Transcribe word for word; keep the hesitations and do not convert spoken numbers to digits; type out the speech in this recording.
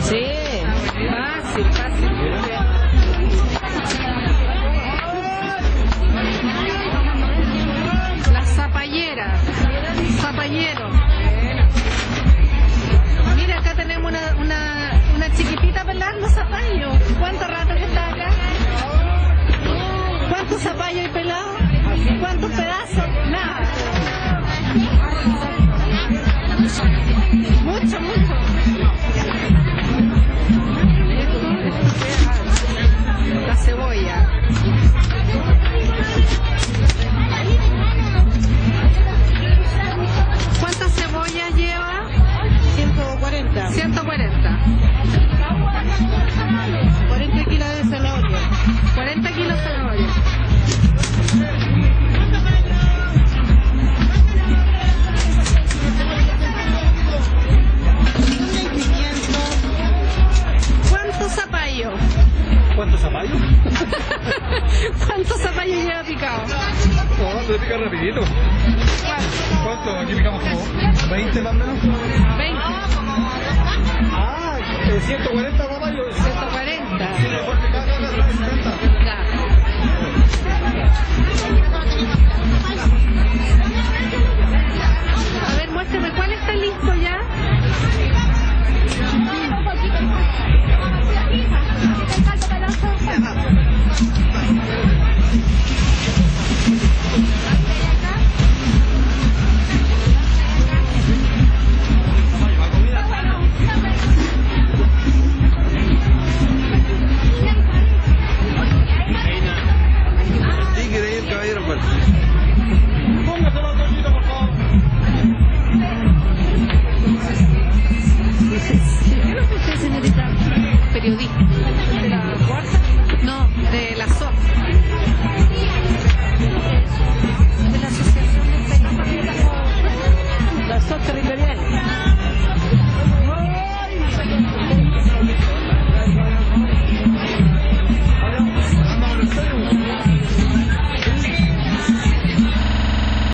Sí, fácil, fácil. Las zapalleras, zapallero. Mira, acá tenemos una, una, una chiquitita pelando zapallo. ¿Cuánto rato que está acá? ¿Cuántos zapallos hay pelados? ¿Cuántos pedazos? Nada. Mucho, mucho. La cebolla. ¿Cuántas cebollas lleva? ciento cuarenta. ciento cuarenta. cuarenta kilos de zanahoria. cuarenta kilos de zanahoria. ¿Cuántos zapallos? ¿Cuántos zapallos? ¿Cuántos zapallos lleva picado? No, se pica rapidito. ¿Cuánto? Aquí picamos como veinte más o menos. veinte. Ah, ciento cuarenta más